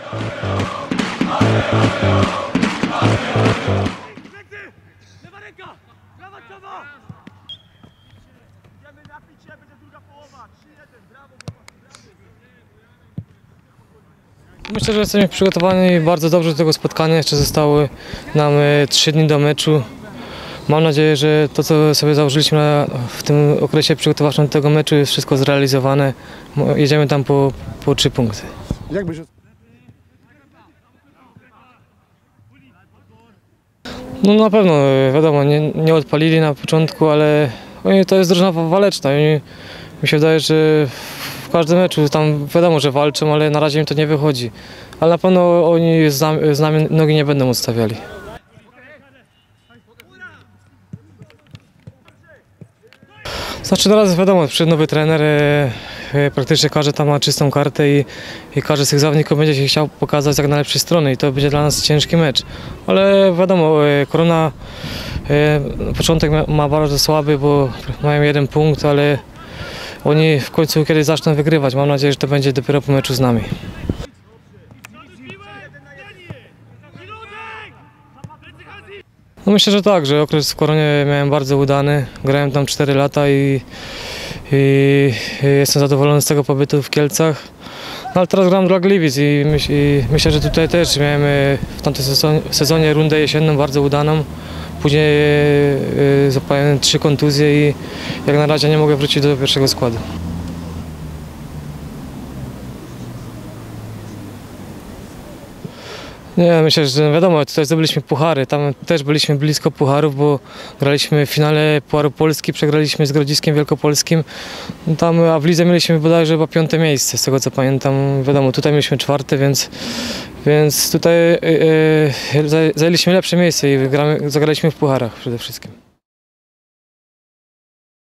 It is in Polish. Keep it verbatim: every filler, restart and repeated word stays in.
Lewa ręka! Prawa, prawa! Idziemy napić się, będzie druga połowa. trzy jeden, brawo, Myślę, że jesteśmy przygotowani bardzo dobrze do tego spotkania. Jeszcze zostały nam trzy dni do meczu. Mam nadzieję, że to, co sobie założyliśmy w tym okresie przygotowawczym do tego meczu, jest wszystko zrealizowane. Jedziemy tam po, po trzy punkty. Jak byś... No na pewno, wiadomo, nie, nie odpalili na początku, ale oni, to jest drużyna waleczna. Oni, mi się wydaje, że w każdym meczu tam wiadomo, że walczą, ale na razie im to nie wychodzi. Ale na pewno oni z nami, z nami nogi nie będą odstawiali. Znaczy teraz wiadomo, przyszedł nowy trener, e, e, praktycznie każdy tam ma czystą kartę i, i każdy z tych zawodników będzie się chciał pokazać jak najlepszej strony i to będzie dla nas ciężki mecz. Ale wiadomo, e, Korona e, początek ma, ma bardzo słaby, bo mają jeden punkt, ale oni w końcu kiedyś zaczną wygrywać. Mam nadzieję, że to będzie dopiero po meczu z nami. No myślę, że tak, że okres w Koronie miałem bardzo udany. Grałem tam cztery lata i, i, i jestem zadowolony z tego pobytu w Kielcach. No ale teraz gram dla Gliwic i, myśl, i myślę, że tutaj też miałem w tamtym sezonie, sezonie rundę jesienną bardzo udaną. Później y, złapałem trzy kontuzje i jak na razie nie mogę wrócić do pierwszego składu. Nie, myślę, że wiadomo, tutaj zdobyliśmy puchary, tam też byliśmy blisko pucharów, bo graliśmy w finale Pucharu Polski, przegraliśmy z Grodziskiem Wielkopolskim, tam, a w lidze mieliśmy bodajże chyba piąte miejsce, z tego co pamiętam, wiadomo, tutaj mieliśmy czwarte, więc, więc tutaj yy, yy, zajęliśmy lepsze miejsce i gramy, zagraliśmy w pucharach przede wszystkim.